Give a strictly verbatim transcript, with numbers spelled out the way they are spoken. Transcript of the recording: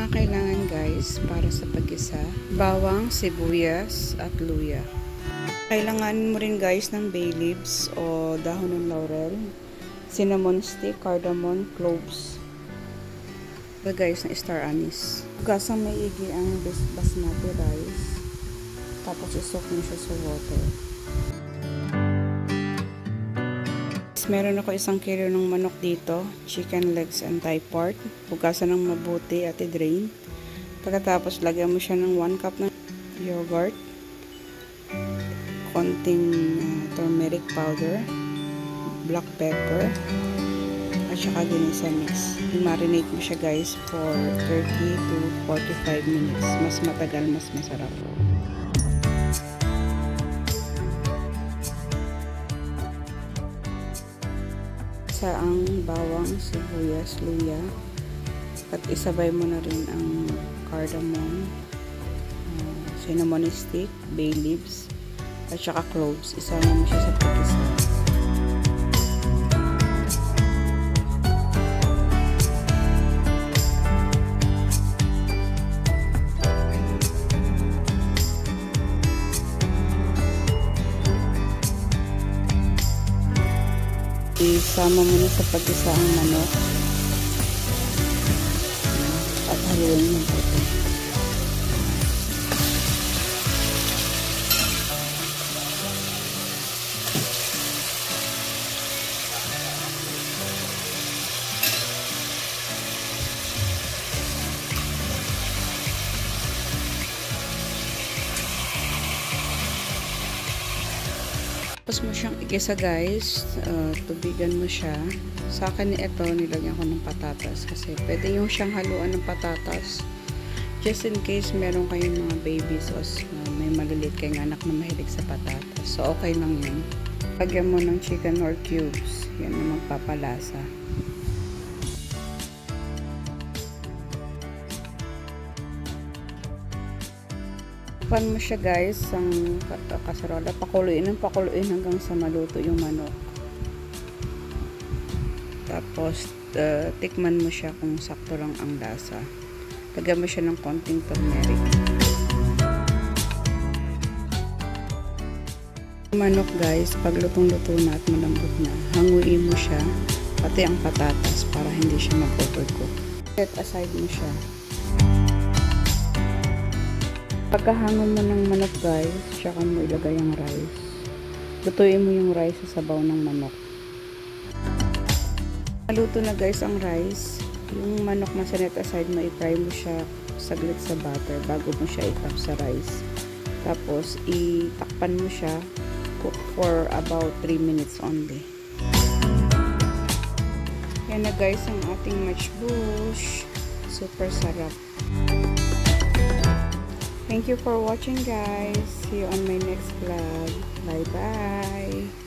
mga kailangan guys para sa pag-isa: bawang, sibuyas at luya. Kailangan mo rin guys ng bay leaves o dahon ng laurel, cinnamon stick, cardamom, cloves. So guys, na star anise. Hugasang maigi ang basmati rice. Tapos isok mo siya sa water. Meron ako isang kilo ng manok dito, chicken legs and thigh part. Hugasan ng mabuti at i-drain. Pagkatapos lagyan mo siya ng one cup ng yogurt, konting uh, turmeric powder, black pepper, at saka ginisa mix. I-marinate mo siya guys for thirty to forty-five minutes. Mas matagal, mas masarap. Sa ang bawang, sibuyas, luya, at isabay mo na rin ang cardamom, uh, cinnamon stick, bay leaves, at saka cloves. Isama mo siya sa pag-isa. Isama mo na sa pag-isa ang manok at haluin mo ito. Tapos mo siyang igisa guys, uh, tubigan mo siya. Sa akin ito, nilagyan ko ng patatas kasi pwede yung siyang haluan ng patatas. Just in case meron kayong mga baby sauce, uh, may maliliit kayong anak na mahilig sa patatas. So okay lang yun. Lagyan mo ng chicken or cubes. Yan ang magpapalasa. Pan mo siya guys ang kasarola, pakuluin ng pakuluin hanggang sa maluto yung manok. Tapos uh, tikman mo siya kung sakto lang ang lasa. Lagyan mo siya ng konting turmeric. Manok guys, pag lutong-luto na at malambot na, hanguin mo siya pati ang patatas para hindi siya mag-overcook. Set aside mo siya. Pagkahango mo ng manok guys, tsaka mo ilagay ang rice. Lutuin mo yung rice sa sabaw ng manok. Naluto na guys ang rice. Yung manok na sinet aside mo, i-fry mo siya saglit sa butter bago mo siya itap sa rice. Tapos itakpan mo siya, cook for about three minutes only. Yan na guys ang ating majboosh. Super sarap. Thank you for watching guys. See you on my next vlog. Bye bye.